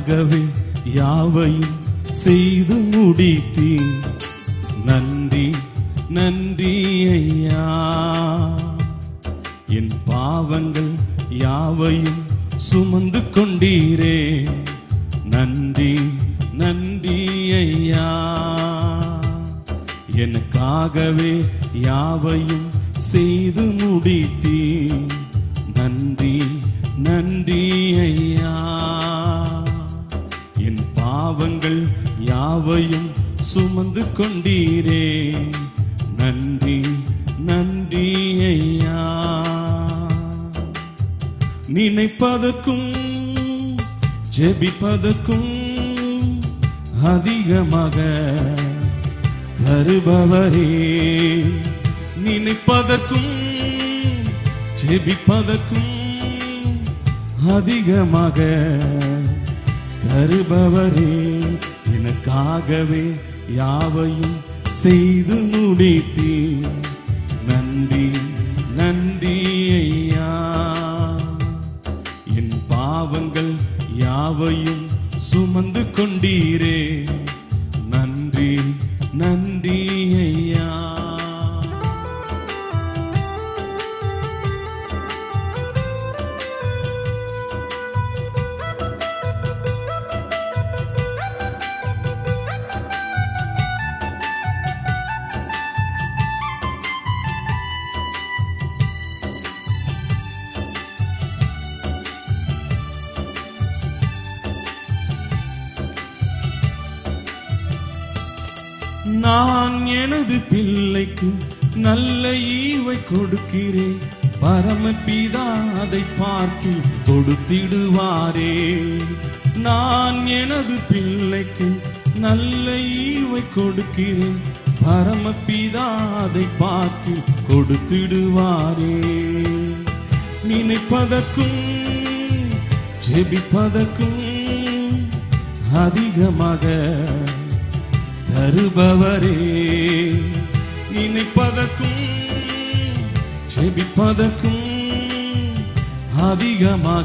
எனக்காகவே யாவையும் செய்து முடித்தீர். நன்றி நன்றி ஐயா. என் பாவங்கள் யாவையும் சுமந்து கொண்டீரே. நன்றி நன்றி ஐயா. எனக்காகவே யாவையும் செய்து முடித்தீர். நன்றி நன்றி ஐயா. என் பாவங்கள் யாவையும் சுமந்து கொண்டீரே. நன்றி நன்றி ஐயா. நினைப்பதற்கும் ஜெபிப்பதற்கும் அதிகமாக தருபவரே. நினைப்பதற்கும் ஜெபிப்பதற்கும் அதிகமாக தருபவரே. எனக்காகவே யாவையும் செய்து முடித்தீர். நன்றி நன்றி ஐயா. என் பாவங்கள் யாவையும் சுமந்து கொண்டீரே. நன்றி நன்றி ஐயா. நான் எனது பிள்ளைக்கு நல்ல ஈவை கொடுக்கிறேன். பரமபிதா அதை பார்த்து கொடுத்திடுவாரே. நான் எனது பிள்ளைக்கு நல்ல ஈவை கொடுக்கிறேன். பரமபிதா அதை பார்த்து கொடுத்திடுவாரே. நினைப்பதற்கும் ஜெபிப்பதற்கும் அதிகமாக தருபவரே. நினைப்பதற்கும் ஜெபிப்பதற்கும் அதிகமாக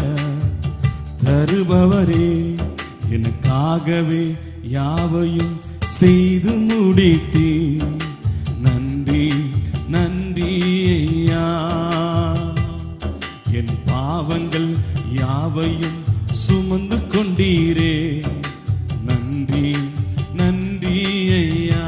தருபவரே. எனக்காகவே யாவையும் செய்து முடித்தீர். நன்றி நன்றி ஐயா. என் பாவங்கள் யாவையும் சுமந்து கொண்டீரே. நன்றி நன்றி ஐயா.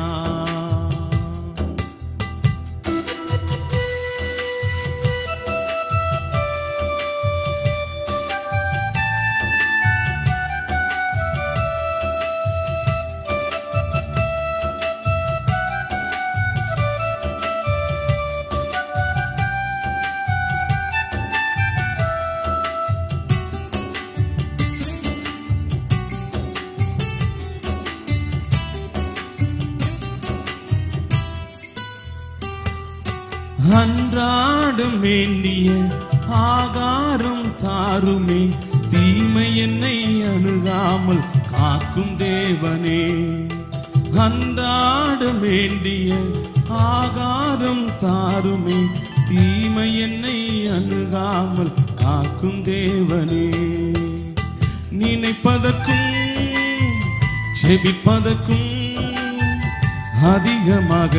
அன்றாடம் வேண்டிய ஆகாரம் தாருமே. தீமை என்னை அணுகாமல் காக்கும் தேவனே. அன்றாடம் வேண்டிய ஆகாரம் தாருமே. தீமை என்னை அணுகாமல் காக்கும் தேவனே. நினைப்பதற்கும் ஜெபிப்பதற்கும் அதிகமாக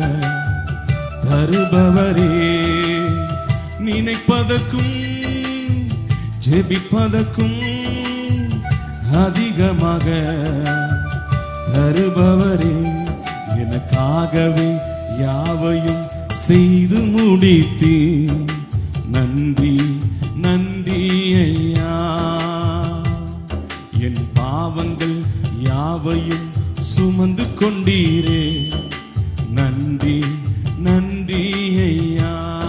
தருபவரே. நினைப்பதற்கும் ஜெபிப்பதற்கும் அதிகமாக தருபவரே. எனக்காகவே யாவையும் செய்து முடித்தீர். நன்றி நன்றி ஐயா. என் பாவங்கள் யாவையும் சுமந்து கொண்டீரே. நன்றி நன்றி ஐயா.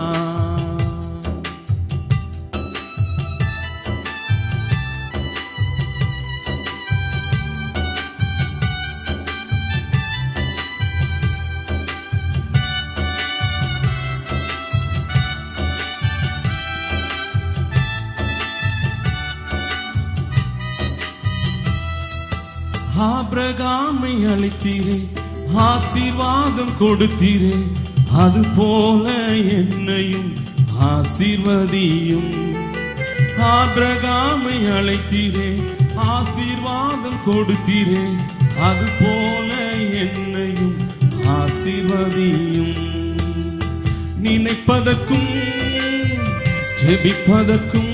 ஆபிரகாமை அழைத்தீரே. ஆசீர்வாதம் கொடுத்தீரே. அதுபோல என்னையும் ஆசீர்வதியும். ஆபிரகாமை அழைத்தீரே. ஆசீர்வாதம் கொடுத்தீரே, அது போல என்னையும் ஆசீர்வதியும். நினைப்பதற்கும் ஜெபிப்பதற்கும்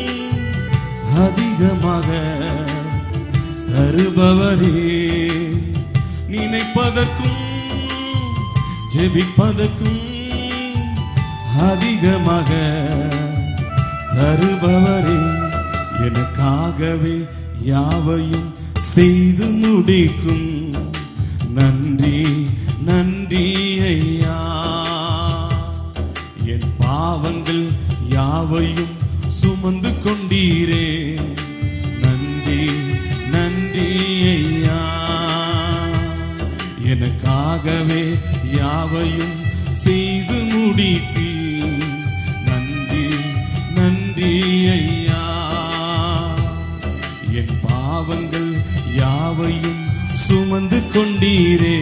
அதிகமாக தருபவரே, நினைப்பதற்கும் ஜெபிப்பதற்கும் அதிகமாக தருபவரே, எனக்காகவே யாவையும் செய்து முடிக்கும். நன்றி நன்றி ஐயா. என் பாவங்கள் யாவையும் சுமந்து கொண்டீரே, நன்றி நன்றி ஐயா. எனக்காகவே யாவையும் செய்து முடித்தீர், நன்றி நன்றி ஐயா. என் பாவங்கள் யாவையும் சுமந்து கொண்டீரே,